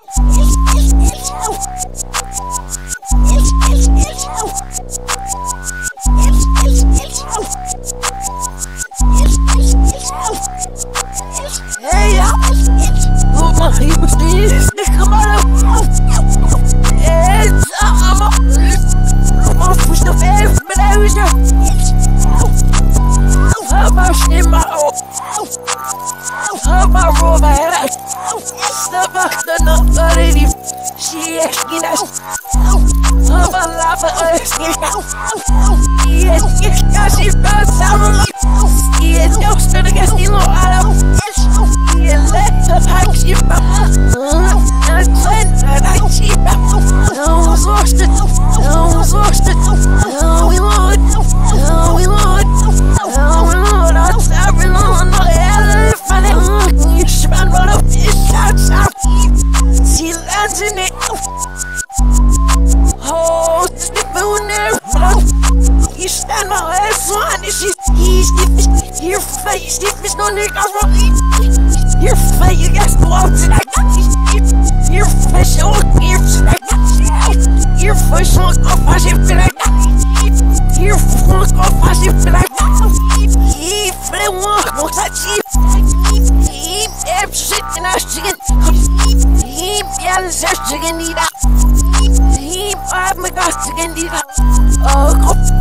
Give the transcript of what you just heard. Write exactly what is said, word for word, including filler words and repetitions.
Hey, y'all. Oh, my people, this come out of. It's I'm gonna push the face, but I was your. I'm out in my own. I'm out of my head. Stop up the number. She asking us. I'm a lava. Yes, yes, yes, she's about to. Yes, no, still against the law. Yeah, let her hike she found. And I she found. No one's lost it. No one's lost it. No, we Lord. No, we Lord. No, we Lord. I'm sorry, Lord. No, I find it. You should run out of this shots out. She lands in it. Oh, the moon there. You stand my ass on. She's stiff. Your face, stiff is no nigga wrong. Your face, you got to walk to that. Your face, your ears, your face, off, I should feel like that. Your face, off, I should feel like that. He fled one, won't touch you. He damn shit in our chicken. He yells at chicken, eat out. He five my gosh, chicken, eat out. Oh,